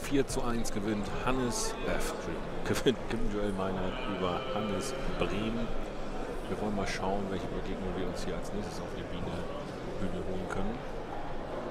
4:1 gewinnt gewinnt Kim Joel Meinert über Hannes Brehm. Wir wollen mal schauen, welche Begegnung wir uns hier als nächstes auf die Bühne holen können.